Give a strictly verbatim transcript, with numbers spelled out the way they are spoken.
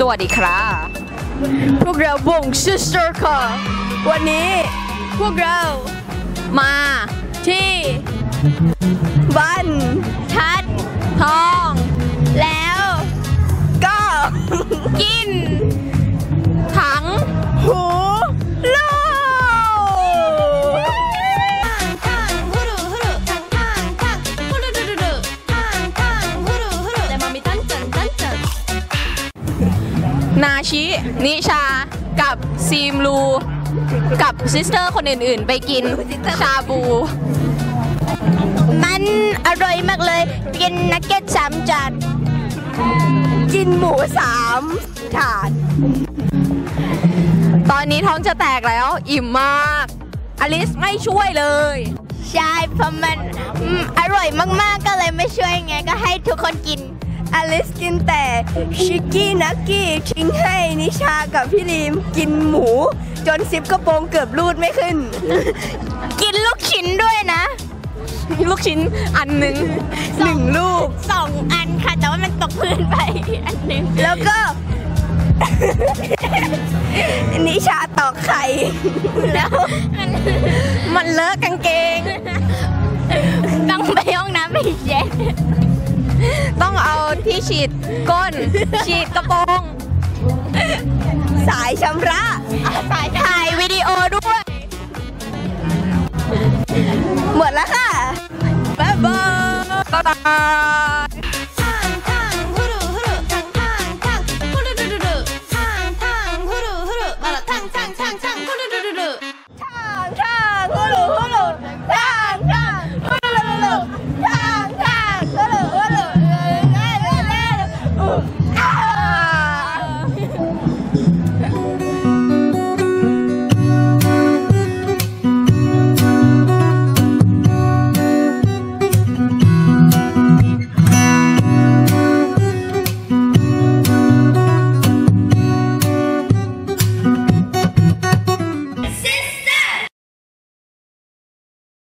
วัสดีครับพวกเราวง Sister ค่ะวันนี้พวกเรามาที่บ้านทัดทองแล้วก็กินถังหูลูกนาชินิชากับซีมลูกับซิสเตอร์คนอื่นๆไปกินชาบูมันอร่อยมากเลยกินนักเก็ตสามจานกินหมูสามถาดตอนนี้ท้องจะแตกแล้วอิ่มมากอลิสไม่ช่วยเลยใช่เพราะมันอร่อยมากๆก็เลยไม่ช่วยไงก็ให้ทุกคนกินอลิสกินแต่ชิกกี้นักกี้ทิ้งให้นิชากับพี่ลีมกินหมูจนซิปกระโปรงเกือบรูดไม่ขึ้นกินลูกชิ้นด้วยนะลูกชิ้นอันหนึ่งหนึ่งลูกสองอันค่ะแต่ว่ามันตกพื้นไปอันหนึ่งแล้วก็นิชาตอกไข่แล้วมันมันเลอะกางเกงต้องไปห้องน้ำไปเช็ดต้องเอาที่ฉีดก้นฉีดกระโปรงสายชำระสายถ่ายวิดีโอด้วยหมดแล้วค่ะบ๊ายบาย